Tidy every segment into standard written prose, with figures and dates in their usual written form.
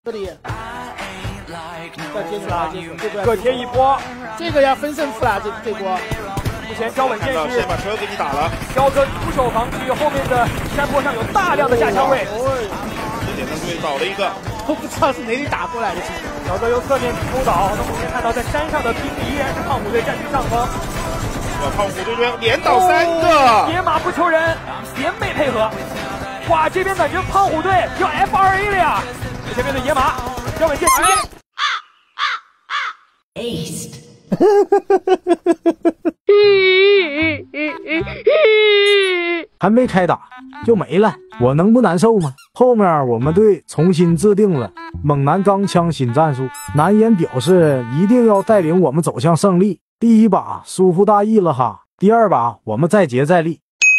这里，再接住啊，接住， 各贴一波， 这个要分胜负了，这波。 目前脚本剑士先把车给你打了， 肖哥徒手防御，后面的山坡上有大量的架枪位。 简单队倒了一个， 都不知道是哪里打过来的。 小哥由侧面偷倒，那目前看到在山上的兵力依然是胖虎队占据上风。 胖虎这边连倒3个， 野马不求人，连袂配合。哇，这边感觉胖虎队要 F2A 了呀！前面的野马，脚本剑直接 Aced。 还没开打就没了，我能不难受吗？后面我们队重新制定了猛男钢枪新战术，南岩表示一定要带领我们走向胜利。第一把疏忽大意了哈，第二把我们再接再厉。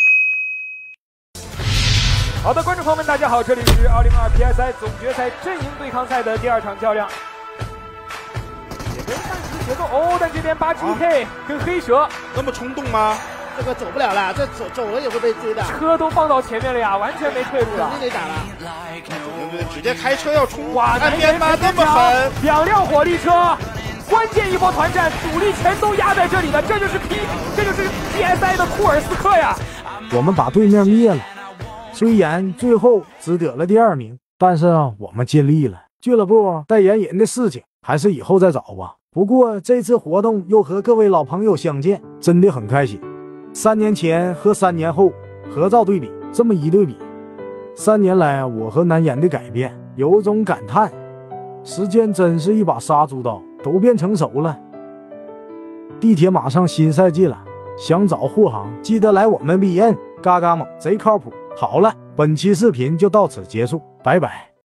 好的，观众朋友们，大家好，这里是2022 PSI 总决赛阵营对抗赛的第2场较量。也跟上一次节奏哦，但这边8GK 跟黑蛇那么冲动吗？ 这个走不了了，这走了也会被追的。 车都放到前面了呀，完全没退路了， 肯定得打了。 直接开车要冲！ 哇， 岸边吗？那么狠 ！2辆火力车，关键一波团战，主力全都压在这里了，这就是 PSI 的库尔斯克呀！ 我们把对面灭了，虽然最后只得了第2名，但是我们尽力了。俱乐部代言人的事情还是以后再找吧。不过这次活动又和各位老朋友相见，真的很开心。3年前和3年后合照对比，这么一对比，3年来我和南岩的改变，有种感叹，时间真是一把杀猪刀，都变成熟了。地铁马上新赛季了，想找护航记得来我们 BN， 嘎嘎猛，贼靠谱。好了，本期视频就到此结束，拜拜。